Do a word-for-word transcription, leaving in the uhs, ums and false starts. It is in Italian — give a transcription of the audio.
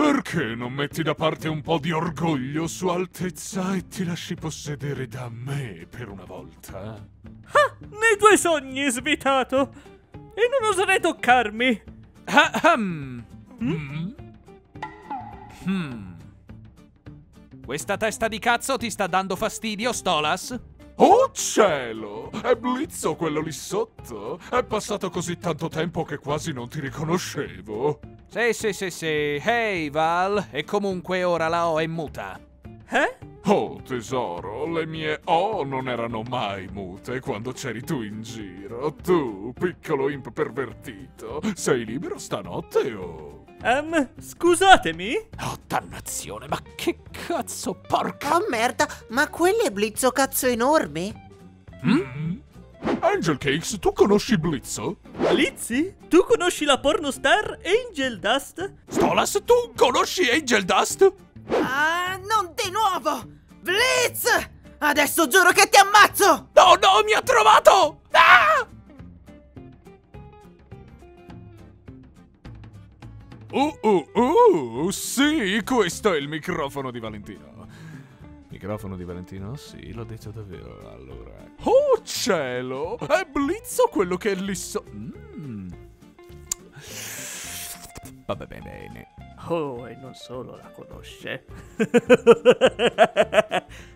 Perché non metti da parte un po' di orgoglio, Sua Altezza, e ti lasci possedere da me per una volta? Ah, nei tuoi sogni, svitato! E non oserei toccarmi! Ahem. Mm? Hmm. Questa testa di cazzo ti sta dando fastidio, Stolas? Oh cielo! È Blizzo quello lì sotto? È passato così tanto tempo che quasi non ti riconoscevo. Sì, sì, sì, sì. Hey, Val. E comunque ora la O è muta. Eh? Oh tesoro, le mie O non erano mai mute quando c'eri tu in giro. Tu, piccolo imp pervertito, sei libero stanotte o... Um, scusatemi? Oh, dannazione, ma che cazzo, porca... Oh merda, ma quello è Blizzo cazzo enorme? Mm? Angel Cakes, tu conosci Blizzo? Blizzy? Tu conosci la pornostar Angel Dust? Stolas, tu conosci Angel Dust? Ah, non di nuovo! Blitz! Adesso giuro che ti ammazzo! No, no, mi ha trovato! Ah! Uh, uh, uh, sì, questo è il microfono di Valentino. Microfono di Valentino? Sì, l'ho detto davvero. Allora... Oh cielo! È Blizzo quello che è lì so... Mm. Vabbè, bene, bene. Oh, e non solo la conosce.